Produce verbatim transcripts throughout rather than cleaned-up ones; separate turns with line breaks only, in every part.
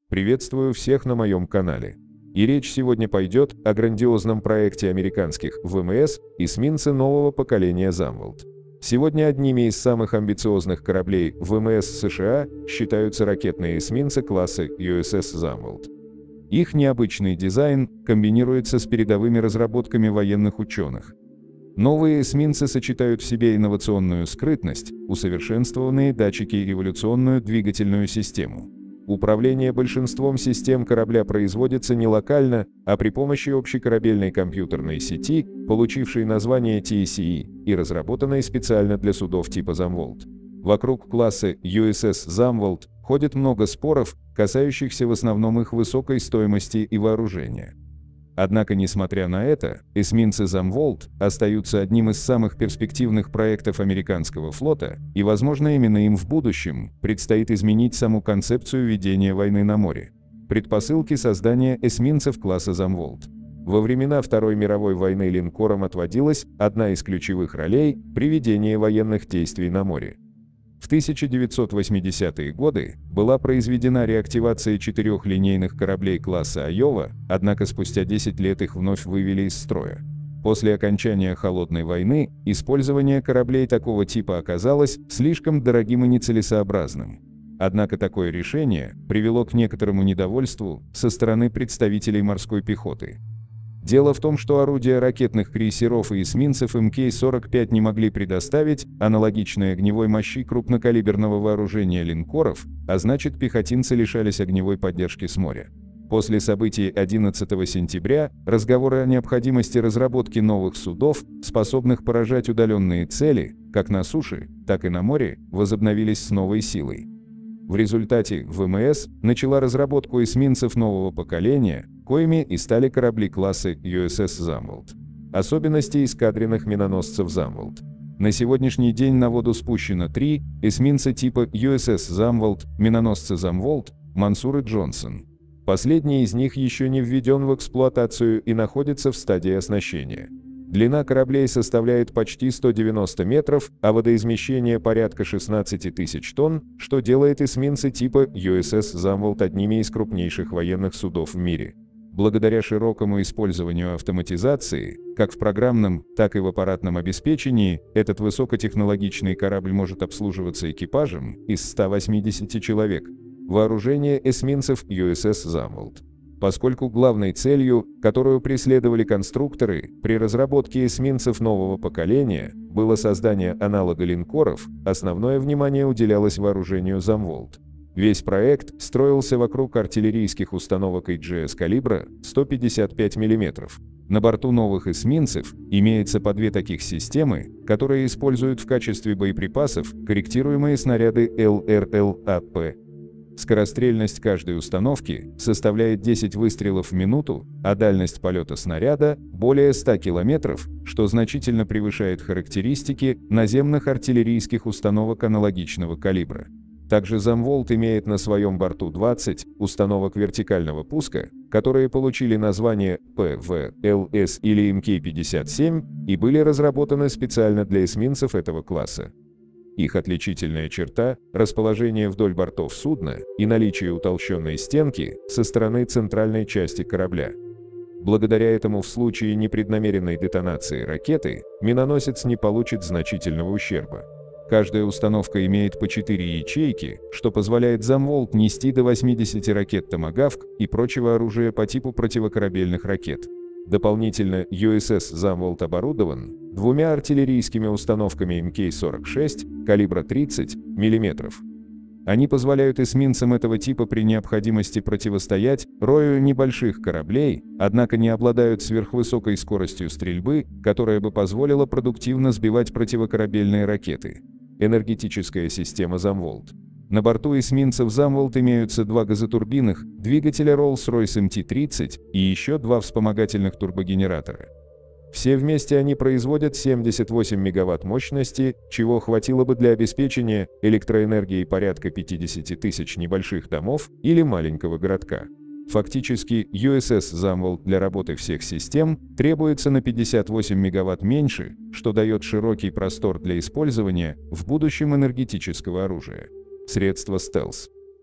Приветствую всех на моем канале. И речь сегодня пойдет о грандиозном проекте американских ВМС эсминцы нового поколения «Замвалд». Сегодня одними из самых амбициозных кораблей ВМС США считаются ракетные эсминцы класса ю эс эс «Замвалд». Их необычный дизайн комбинируется с передовыми разработками военных ученых. Новые эсминцы сочетают в себе инновационную скрытность, усовершенствованные датчики и революционную двигательную систему. Управление большинством систем корабля производится не локально, а при помощи общекорабельной компьютерной сети, получившей название ти си и и разработанной специально для судов типа «Замвалд». Вокруг класса ю эс эс «Замвалд» ходит много споров, касающихся в основном их высокой стоимости и вооружения. Однако, несмотря на это, эсминцы «Замвалд» остаются одним из самых перспективных проектов американского флота, и, возможно, именно им в будущем предстоит изменить саму концепцию ведения войны на море. Предпосылки создания эсминцев класса «Замвалд». Во времена Второй мировой войны линкорам отводилась одна из ключевых ролей при ведении военных действий на море. В тысяча девятьсот восьмидесятые годы была произведена реактивация четырех линейных кораблей класса «Айова», однако спустя десять лет их вновь вывели из строя. После окончания Холодной войны использование кораблей такого типа оказалось слишком дорогим и нецелесообразным. Однако такое решение привело к некоторому недовольству со стороны представителей морской пехоты. Дело в том, что орудия ракетных крейсеров и эсминцев эм ка сорок пять не могли предоставить аналогичной огневой мощи крупнокалиберного вооружения линкоров, а значит, пехотинцы лишались огневой поддержки с моря. После событий одиннадцатого сентября разговоры о необходимости разработки новых судов, способных поражать удаленные цели, как на суше, так и на море, возобновились с новой силой. В результате ВМС начала разработку эсминцев нового поколения, коими и стали корабли класса ю эс эс «Замвалд». Особенности эскадренных миноносцев «Замвалд». На сегодняшний день на воду спущено три эсминца типа ю эс эс «Замвалд», миноносцы «Замвалд», «Мансур» и «Джонсон». Последний из них еще не введен в эксплуатацию и находится в стадии оснащения. Длина кораблей составляет почти сто девяносто метров, а водоизмещение порядка шестнадцати тысяч тонн, что делает эсминцы типа ю эс эс «Замвалд» одними из крупнейших военных судов в мире. Благодаря широкому использованию автоматизации, как в программном, так и в аппаратном обеспечении, этот высокотехнологичный корабль может обслуживаться экипажем из ста восьмидесяти человек. Вооружение эсминцев ю эс эс «Замвалд». Поскольку главной целью, которую преследовали конструкторы при разработке эсминцев нового поколения, было создание аналога линкоров, основное внимание уделялось вооружению «Замвалд». Весь проект строился вокруг артиллерийских установок эйч джи эс калибра сто пятьдесят пять миллиметров. На борту новых эсминцев имеется по две таких системы, которые используют в качестве боеприпасов корректируемые снаряды эл эр эл а пэ. Скорострельность каждой установки составляет десять выстрелов в минуту, а дальность полета снаряда – более ста километров, что значительно превышает характеристики наземных артиллерийских установок аналогичного калибра. Также «Замвалд» имеет на своем борту двадцать установок вертикального пуска, которые получили название пэ вэ эл эс или эм ка пятьдесят семь и были разработаны специально для эсминцев этого класса. Их отличительная черта – расположение вдоль бортов судна и наличие утолщенной стенки со стороны центральной части корабля. Благодаря этому в случае непреднамеренной детонации ракеты миноносец не получит значительного ущерба. Каждая установка имеет по четыре ячейки, что позволяет «Замвалд» нести до восьмидесяти ракет «Томагавк» и прочего оружия по типу противокорабельных ракет. Дополнительно ю эс эс «Замвалд» оборудован двумя артиллерийскими установками эм ка сорок шесть калибра тридцать миллиметров. Они позволяют эсминцам этого типа при необходимости противостоять рою небольших кораблей, однако не обладают сверхвысокой скоростью стрельбы, которая бы позволила продуктивно сбивать противокорабельные ракеты. Энергетическая система «Замвалд». На борту эсминцев «Замвалд» имеются два газотурбинных двигателя Rolls-Royce эм ти тридцать и еще два вспомогательных турбогенератора. Все вместе они производят семьдесят восемь мегаватт мощности, чего хватило бы для обеспечения электроэнергией порядка пятидесяти тысяч небольших домов или маленького городка. Фактически, ю эс эс «Замвалд» для работы всех систем требуется на пятьдесят восемь мегаватт меньше, что дает широкий простор для использования в будущем энергетического оружия. Средства стелс.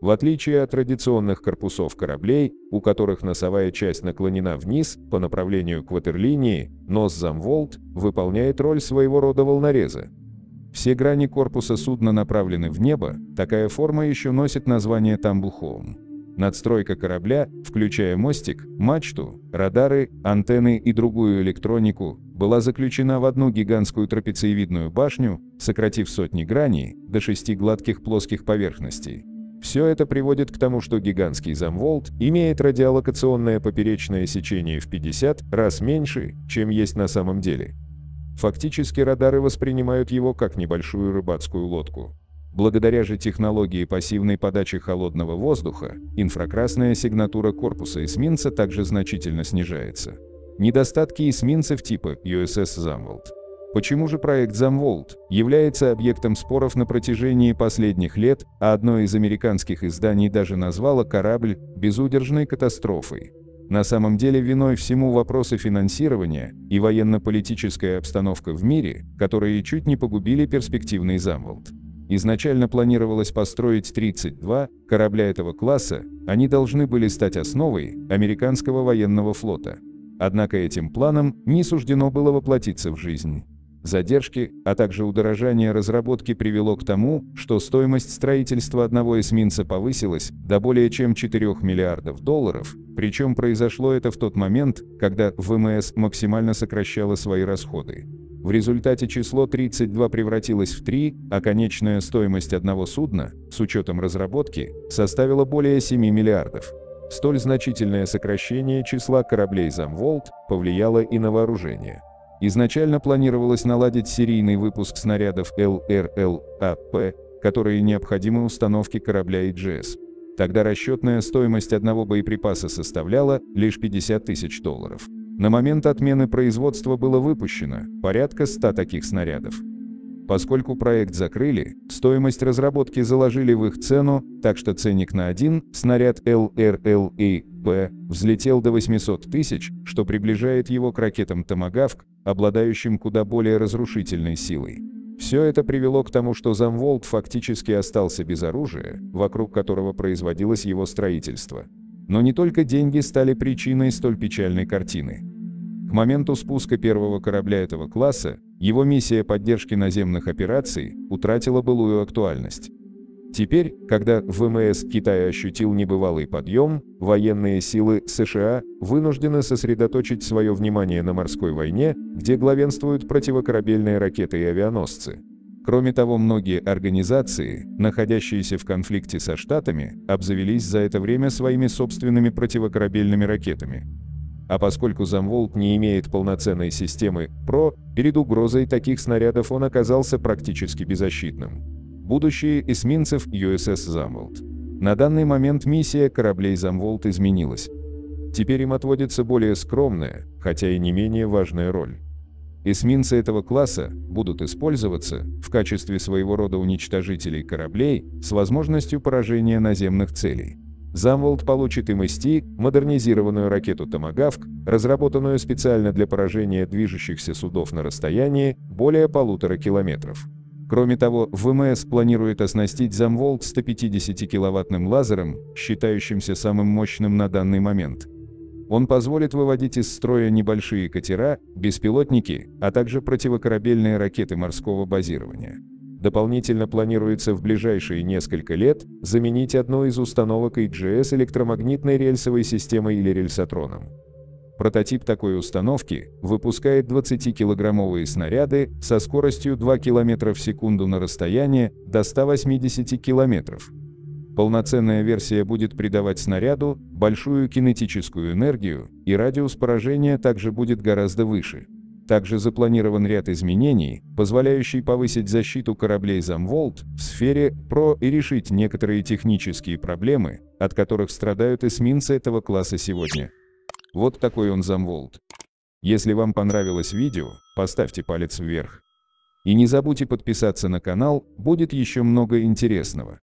В отличие от традиционных корпусов кораблей, у которых носовая часть наклонена вниз по направлению к ватерлинии, нос Замволт выполняет роль своего рода волнореза. Все грани корпуса судна направлены в небо, такая форма еще носит название тамблхоум. Надстройка корабля, включая мостик, мачту, радары, антенны и другую электронику, была заключена в одну гигантскую трапециевидную башню, сократив сотни граней до шести гладких плоских поверхностей. Все это приводит к тому, что гигантский Замволт имеет радиолокационное поперечное сечение в пятьдесят раз меньше, чем есть на самом деле. Фактически радары воспринимают его как небольшую рыбацкую лодку. Благодаря же технологии пассивной подачи холодного воздуха, инфракрасная сигнатура корпуса эсминца также значительно снижается. Недостатки эсминцев типа ю эс эс Замволт. Почему же проект Замволт является объектом споров на протяжении последних лет, а одно из американских изданий даже назвало корабль безудержной катастрофой? На самом деле виной всему вопросы финансирования и военно-политическая обстановка в мире, которые чуть не погубили перспективный Замволт. Изначально планировалось построить тридцать два корабля этого класса, они должны были стать основой американского военного флота. Однако этим планам не суждено было воплотиться в жизнь. Задержки, а также удорожание разработки привело к тому, что стоимость строительства одного эсминца повысилась до более чем четырёх миллиардов долларов, причем произошло это в тот момент, когда вэ эм эс максимально сокращала свои расходы. В результате число тридцать два превратилось в три, а конечная стоимость одного судна, с учетом разработки, составила более семи миллиардов. Столь значительное сокращение числа кораблей Замволт повлияло и на вооружение. Изначально планировалось наладить серийный выпуск снарядов эл эр эл а пэ, которые необходимы установке корабля и джи эс. Тогда расчетная стоимость одного боеприпаса составляла лишь пятьдесят тысяч долларов. На момент отмены производства было выпущено порядка ста таких снарядов. Поскольку проект закрыли, стоимость разработки заложили в их цену, так что ценник на один снаряд эл эр эл а пэ взлетел до восьмисот тысяч, что приближает его к ракетам «Томагавк», обладающим куда более разрушительной силой. Все это привело к тому, что Замволт фактически остался без оружия, вокруг которого производилось его строительство. Но не только деньги стали причиной столь печальной картины. К моменту спуска первого корабля этого класса, его миссия поддержки наземных операций утратила былую актуальность. Теперь, когда вэ эм эс Китая ощутил небывалый подъем, военные силы США вынуждены сосредоточить свое внимание на морской войне, где главенствуют противокорабельные ракеты и авианосцы. Кроме того, многие организации, находящиеся в конфликте со Штатами, обзавелись за это время своими собственными противокорабельными ракетами. А поскольку Замволт не имеет полноценной системы ПРО, перед угрозой таких снарядов он оказался практически беззащитным. Будущее эсминцев ю эс эс Замволт. На данный момент миссия кораблей Замволт изменилась. Теперь им отводится более скромная, хотя и не менее важная роль. Эсминцы этого класса будут использоваться в качестве своего рода уничтожителей кораблей с возможностью поражения наземных целей. Замволт получит эм эс ти, модернизированную ракету «Томагавк», разработанную специально для поражения движущихся судов на расстоянии более полутора километров. Кроме того, вэ эм эс планирует оснастить Замволт сто пятидесятикиловаттным лазером, считающимся самым мощным на данный момент. Он позволит выводить из строя небольшие катера, беспилотники, а также противокорабельные ракеты морского базирования. Дополнительно планируется в ближайшие несколько лет заменить одну из установок и джи эс электромагнитной рельсовой системой или рельсотроном. Прототип такой установки выпускает двадцатикилограммовые снаряды со скоростью два километра в секунду на расстояние до ста восьмидесяти километров. Полноценная версия будет придавать снаряду большую кинетическую энергию, и радиус поражения также будет гораздо выше. Также запланирован ряд изменений, позволяющий повысить защиту кораблей Замволт в сфере ПРО и решить некоторые технические проблемы, от которых страдают эсминцы этого класса сегодня. Вот такой он Замволт. Если вам понравилось видео, поставьте палец вверх. И не забудьте подписаться на канал, будет еще много интересного.